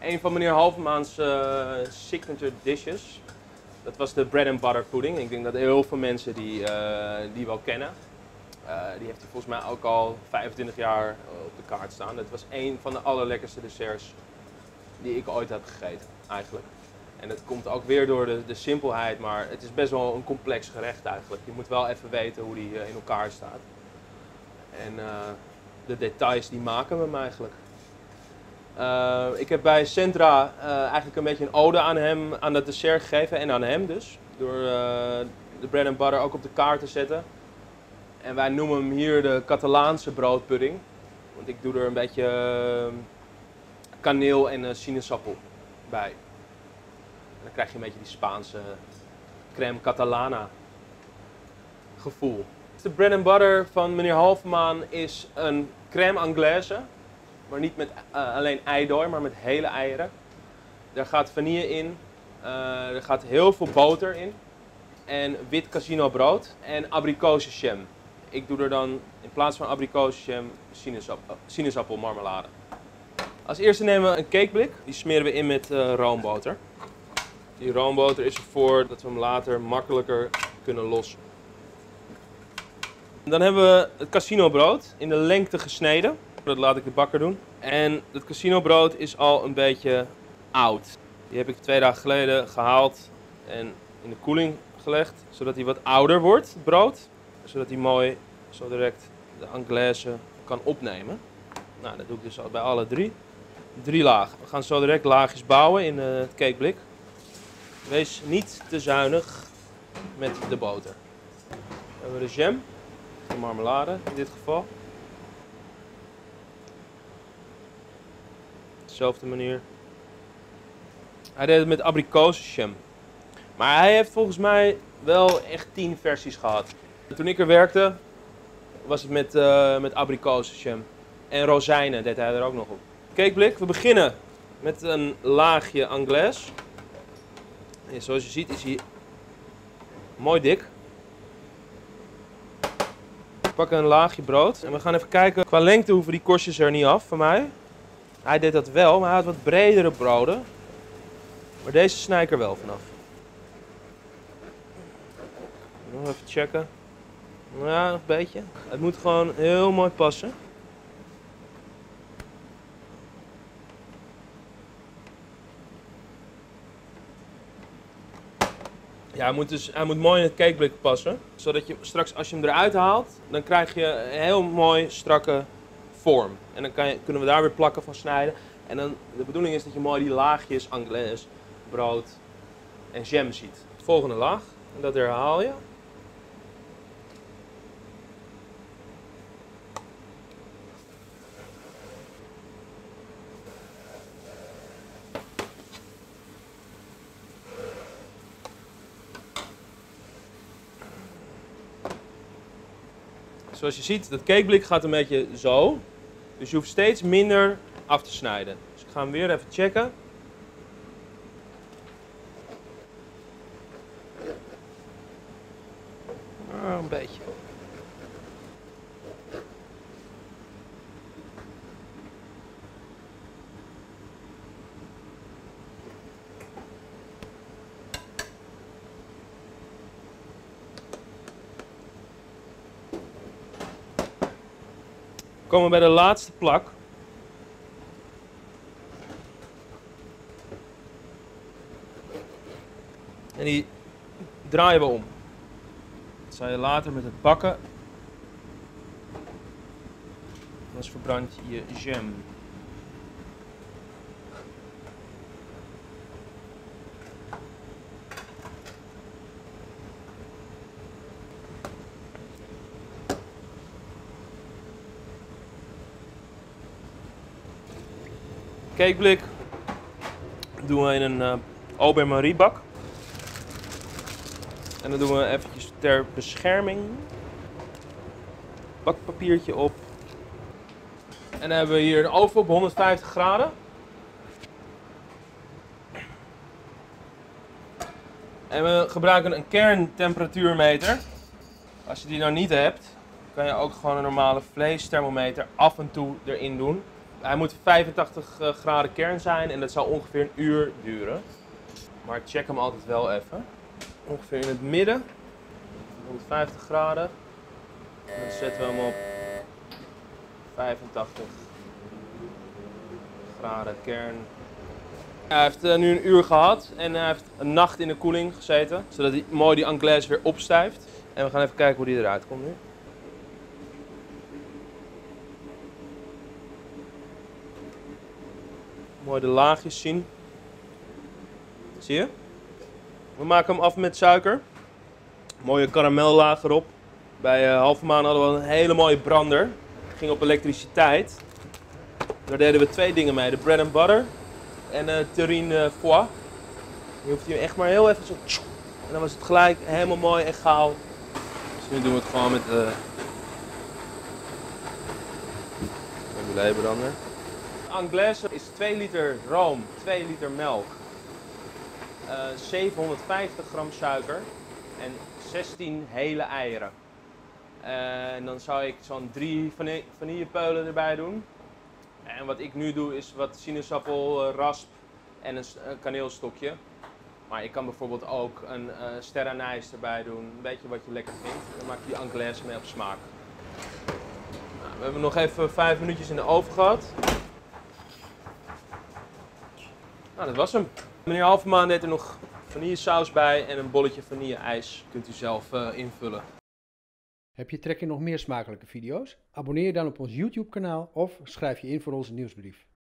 Een van meneer Halvermaans signature dishes. Dat was de bread and butter pudding. Ik denk dat heel veel mensen die wel kennen. Die heeft hij volgens mij ook al 25 jaar op de kaart staan. Dat was een van de allerlekkerste desserts die ik ooit heb gegeten, eigenlijk. En dat komt ook weer door de simpelheid, maar het is best wel een complex gerecht eigenlijk. Je moet wel even weten hoe die in elkaar staat. En de details die maken hem eigenlijk. Ik heb bij Centra eigenlijk een beetje een ode aan hem, aan dat dessert gegeven en aan hem dus. Door de bread and butter ook op de kaart te zetten. En wij noemen hem hier de Catalaanse broodpudding. Want ik doe er een beetje kaneel en sinaasappel bij. En dan krijg je een beetje die Spaanse crème catalana gevoel. De bread and butter van meneer Halvermaan is een crème anglaise. Maar niet met alleen eidooi, maar met hele eieren. Daar gaat vanille in. Er gaat heel veel boter in. En wit casino brood en abrikozenjam. Ik doe er dan in plaats van abrikozenjam sinaasappelmarmelade. Als eerste nemen we een cakeblik. Die smeren we in met roomboter. Die roomboter is ervoor dat we hem later makkelijker kunnen lossen. Dan hebben we het casinobrood in de lengte gesneden. Dat laat ik de bakker doen. En het casinobrood is al een beetje oud. Die heb ik 2 dagen geleden gehaald en in de koeling gelegd. Zodat hij wat ouder wordt, het brood. Zodat hij mooi zo direct de anglaise kan opnemen. Nou, dat doe ik dus al bij alle 3. 3 lagen. We gaan zo direct laagjes bouwen in het cakeblik. Wees niet te zuinig met de boter. Dan hebben we de jam, de marmelade in dit geval. Dezelfde manier. Hij deed het met abrikozenjam. Maar hij heeft volgens mij wel echt 10 versies gehad. Toen ik er werkte was het met abrikozenjam. En rozijnen deed hij er ook nog op. Cakeblik, we beginnen met een laagje anglaise. En zoals je ziet is hij mooi dik. We pakken een laagje brood en we gaan even kijken. Qua lengte hoeven die korstjes er niet af van mij. Hij deed dat wel, maar hij had wat bredere broden. Maar deze snij ik er wel vanaf. Nog even checken. Ja, nog een beetje. Het moet gewoon heel mooi passen. Ja, hij moet mooi in het cakeblik passen. Zodat je straks, als je hem eruit haalt, dan krijg je een heel mooi strakke vorm. En dan kunnen we daar weer plakken van snijden. En dan, de bedoeling is dat je mooi die laagjes anglaise, brood en jam ziet. De volgende laag, en dat herhaal je. Zoals je ziet, dat cakeblik gaat een beetje zo. Dus je hoeft steeds minder af te snijden. Dus ik ga hem weer even checken. Een beetje. We komen bij de laatste plak. En die draaien we om. Dat zal je later met het bakken. Anders verbrand je jam. Cakeblik doen we in een Aubert-Marie bak. En dan doen we eventjes ter bescherming bakpapiertje op. En dan hebben we hier een oven op 150 graden. En we gebruiken een kerntemperatuurmeter. Als je die nou niet hebt, kan je ook gewoon een normale vleesthermometer af en toe erin doen. Hij moet 85 graden kern zijn en dat zal ongeveer een uur duren. Maar check hem altijd wel even. Ongeveer in het midden. 150 graden. En dan zetten we hem op 85 graden kern. Hij heeft nu een uur gehad en hij heeft een nacht in de koeling gezeten. Zodat hij mooi die Anglaise weer opstijft. En we gaan even kijken hoe die eruit komt nu. Mooi de laagjes zien. Zie je? We maken hem af met suiker. Mooie karamellaag erop. Bij halve maan hadden we een hele mooie brander. Ging op elektriciteit. Daar deden we 2 dingen mee. De bread and butter en terrine foie. Je hoeft hier echt maar heel even zo. En dan was het gelijk helemaal mooi en gaal. Dus nu doen we het gewoon met de brander. Anglaise is 2 liter room, 2 liter melk, 750 gram suiker en 16 hele eieren. En dan zou ik zo'n 3 vanillepeulen erbij doen. En wat ik nu doe is wat sinaasappel, rasp en een kaneelstokje. Maar je kan bijvoorbeeld ook een ster anijs erbij doen, een beetje wat je lekker vindt. Dan maak je die Anglaise mee op smaak. Nou, we hebben nog even 5 minuutjes in de oven gehad. Nou, dat was hem. Meneer Halvermaan deed er nog vanillesaus bij en een bolletje vanille-ijs. Kunt u zelf invullen. Heb je trek in nog meer smakelijke video's? Abonneer je dan op ons YouTube kanaal of schrijf je in voor onze nieuwsbrief.